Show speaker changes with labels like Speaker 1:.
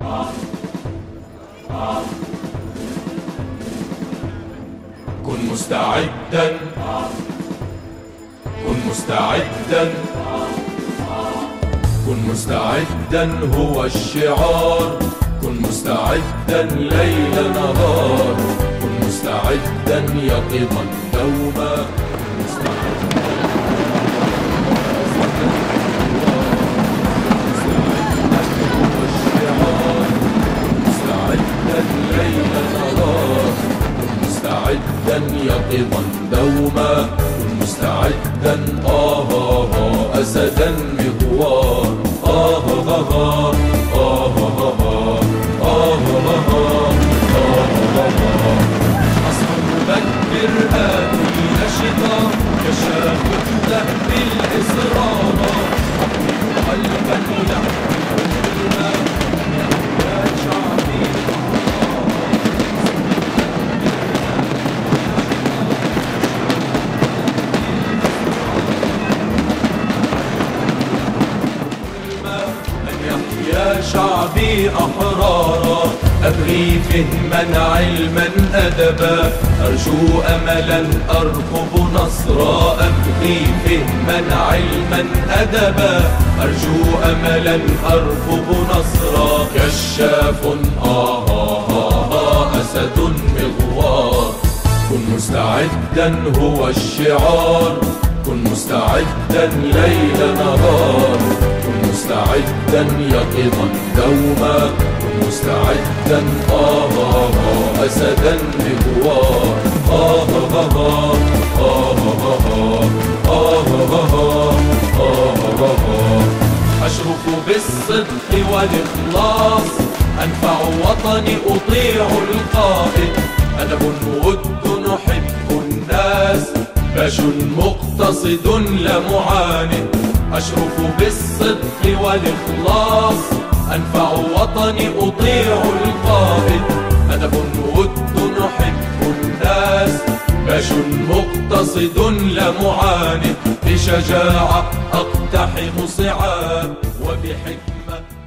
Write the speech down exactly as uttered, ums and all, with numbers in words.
Speaker 1: كن مستعدا، كن مستعدا، كن مستعدا هو الشعار. كن مستعدا ليل نهار، كن مستعدا يقظا دوما. مستعدا يقظا دوما، كن مستعدا آه آه آه أسدا مغوار. آه آه آه آه آه آه آه آه أصحى مبكر آتي نشطا، كشاف الدهر الإصرار. أقلب قلبا يحمل يا شعبي. يا شعبي أحرارا، أبغي فهما علما أدبا، أرجو أملا أرقب نصرا. أبغي فهما علما أدبا، أرجو أملا أرقب نصرا. كشاف آه آه آه آه أسد مغوار. كن مستعدا هو الشعار، كن مستعدا ليل نهار، كن مستعدا يقظا دوما. كن مستعدا آه آه آه أسدا مغوار. آه آه آه آه آه آه آه آه أشرف بالصدق والإخلاص، أنفع وطني أطيع القائد. أدب ود نحب الناس، باش مقتصد لا معاند. أشرف بالصدق والإخلاص، أنفع وطني أطيع القائد. أدب ود نحب الناس، باش مقتصد لا معاند. بشجاعة أقتحم صعاب، وبحكمة